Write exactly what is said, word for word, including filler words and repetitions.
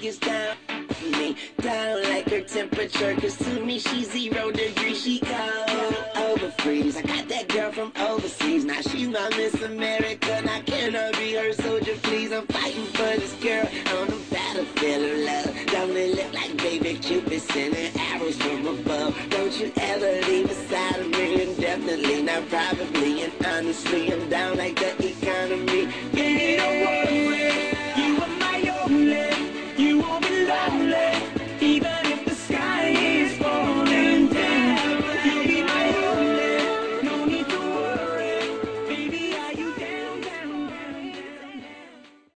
gets down me, down like her temperature, cause to me she's zero degrees, she cold, over freeze. I got that girl from overseas, now she's my Miss America, now can I be her soldier, please? I'm fighting for this girl on the battlefield of love. Don't it look like baby Cupid sending arrows from above? Don't you ever leave aside of me, indefinitely, not probably, and honestly, I'm down like that